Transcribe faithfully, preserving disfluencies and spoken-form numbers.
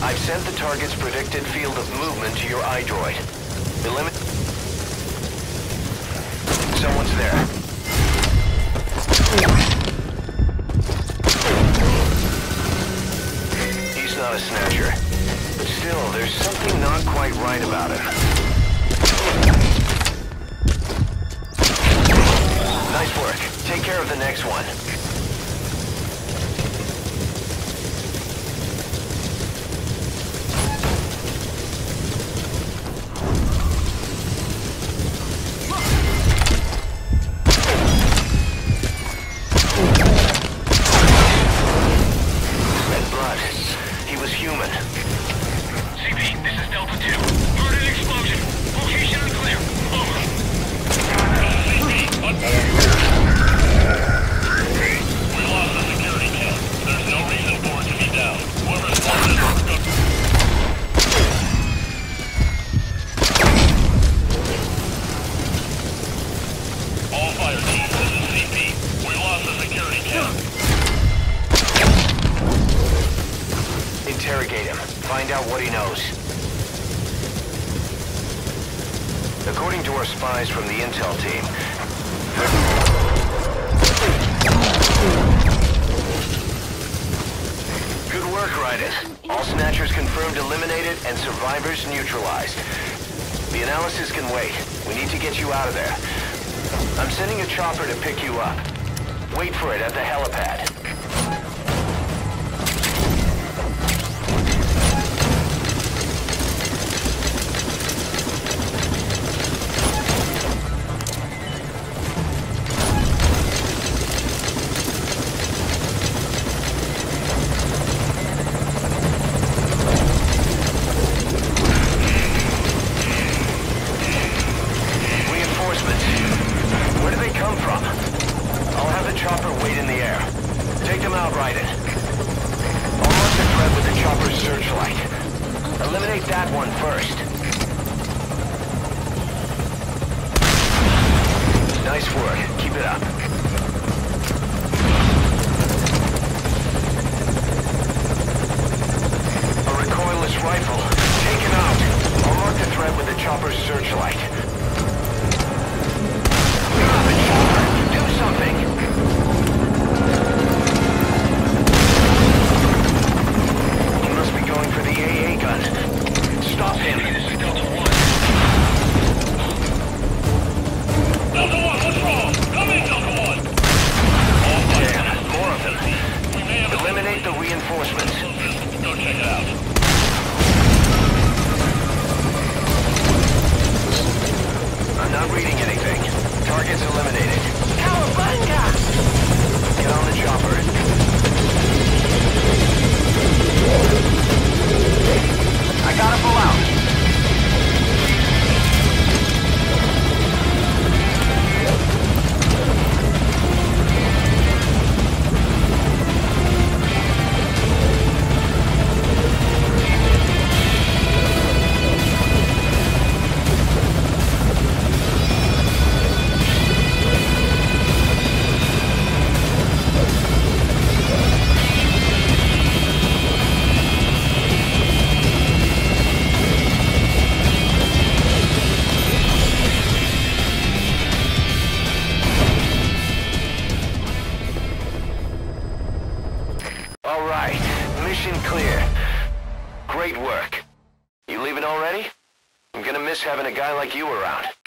I've sent the target's predicted field of movement to your iDroid. Eliminate... Someone's there. He's not a snatcher. But still, there's something not quite right about him. Nice work. Take care of the next one. Interrogate him. Find out what he knows. According to our spies from the intel team, good work, Raiden. All snatchers confirmed eliminated and survivors neutralized. The analysis can wait. We need to get you out of there. I'm sending a chopper to pick you up. Wait for it at the helipad. Chopper wait in the air. Take them out, Raiden. I'll mark the threat with the chopper's searchlight. Eliminate that one first. Nice work. Keep it up. A recoilless rifle. Take him out. I'll mark the threat with the chopper's searchlight. Drop it, chopper. Do something. Going for the A A gun. Stop him. This is Delta One. Delta One, what's wrong? Come in, Delta One. Oh, damn, more of them. Eliminate the reinforcements. Go check it out. I'm not reading anything. Target's eliminated. Cowabunga! Get on the chopper. I gotta pull out. All right, mission clear. Great work. You leaving already? I'm gonna miss having a guy like you around.